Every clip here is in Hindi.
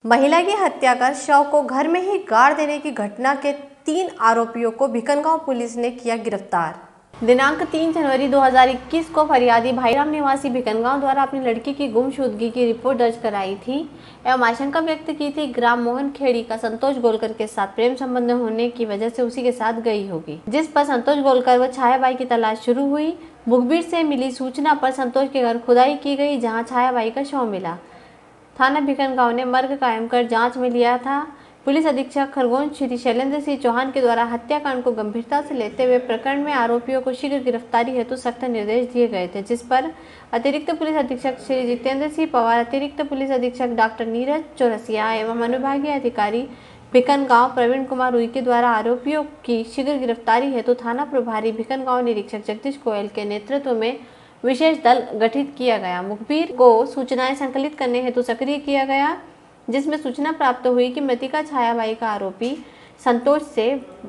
महिला की हत्या कर शव को घर में ही गाड़ देने की घटना के 3 आरोपियों को भिकनगांव पुलिस ने किया गिरफ्तार। दिनांक 3 जनवरी 2021 को फरियादी भाईराम निवासी भिकनगांव द्वारा अपनी लड़की की गुमशुदगी की रिपोर्ट दर्ज कराई थी एवं आशंका व्यक्त की थी ग्राम मोहन खेड़ी का संतोष गोलकर के साथ प्रेम संबंध होने की वजह से उसी के साथ गई होगी, जिस पर संतोष गोलकर व छायाबाई की तलाश शुरू हुई। मुखबिर से मिली सूचना पर संतोष के घर खुदाई की गई, जहाँ छायाबाई का शव मिला। थाना भिकनगांव ने मर्ग कायम कर जांच में लिया था। पुलिस अधीक्षक खरगोन श्री शैलेंद्र सिंह चौहान के द्वारा हत्याकांड को गंभीरता से लेते हुए प्रकरण में आरोपियों को शीघ्र गिरफ्तारी हेतु सख्त निर्देश दिए गए थे, जिस पर अतिरिक्त पुलिस अधीक्षक श्री जितेंद्र सिंह पवार, अतिरिक्त पुलिस अधीक्षक डॉक्टर नीरज चौरसिया एवं अनुविभागीय अधिकारी भिकनगांव प्रवीण कुमार रुई के द्वारा आरोपियों की शीघ्र गिरफ्तारी हेतु थाना प्रभारी भिकनगांव निरीक्षक जगदीश गोयल के नेतृत्व में विशेष दल गठित किया गया। मुखबिर को सूचनाएं संकलित करने हेतु सक्रिय किया गया, जिसमें सूचना प्राप्त हुई कि मृतिका छायाबाई का आरोपी संतोष से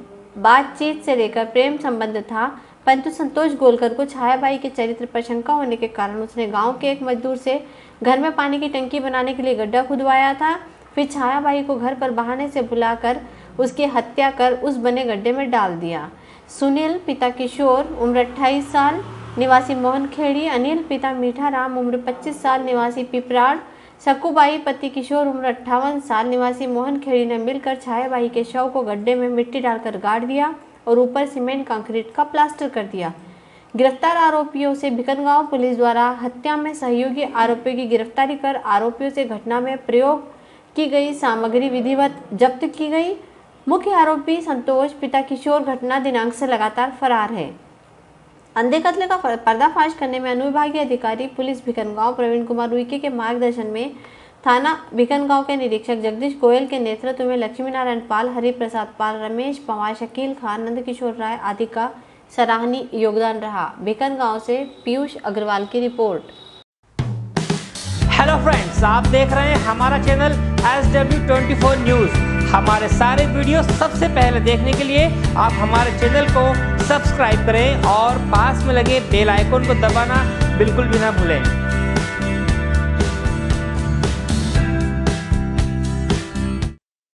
बातचीत से लेकर प्रेम संबंध था, परंतु संतोष गोलकर को छायाबाई के चरित्र पर शंका होने के कारण उसने गांव के एक मजदूर से घर में पानी की टंकी बनाने के लिए गड्ढा खुदवाया था। फिर छायाबाई को घर पर बहाने से बुलाकर उसकी हत्या कर उस बने गड्ढे में डाल दिया। सुनील पिता किशोर उम्र 28 साल निवासी मोहन खेड़ी, अनिल पिता मीठा राम उम्र 25 साल निवासी पिपराड़, सकूबाई पति किशोर उम्र 58 साल निवासी मोहन खेड़ी ने मिलकर छायाबाई के शव को गड्ढे में मिट्टी डालकर गाड़ दिया और ऊपर सीमेंट कंक्रीट का प्लास्टर कर दिया। गिरफ्तार आरोपियों से भिकनगांव पुलिस द्वारा हत्या में सहयोगी आरोपियों की गिरफ्तारी कर आरोपियों से घटना में प्रयोग की गई सामग्री विधिवत जब्त की गई। मुख्य आरोपी संतोष पिता किशोर घटना दिनांक से लगातार फरार है। अंधे कत्ल का पर्दाफाश करने में अनुविभागीय अधिकारी पुलिस भिकनगांव प्रवीण कुमार रुईके के मार्गदर्शन में थाना भिकनगांव के निरीक्षक जगदीश गोयल के नेतृत्व में लक्ष्मी नारायण पाल, हरि प्रसाद पाल, रमेश पवार, शकील खान, नंद किशोर राय आदि का सराहनीय योगदान रहा। भिकनगांव से पीयूष अग्रवाल की रिपोर्ट। हेलो फ्रेंड्स, आप देख रहे हैं हमारा चैनल SW24 न्यूज। हमारे सारे वीडियो सबसे पहले देखने के लिए आप हमारे चैनल को सब्सक्राइब करें और पास में लगे बेल आइकन को दबाना बिल्कुल भी ना भूलें।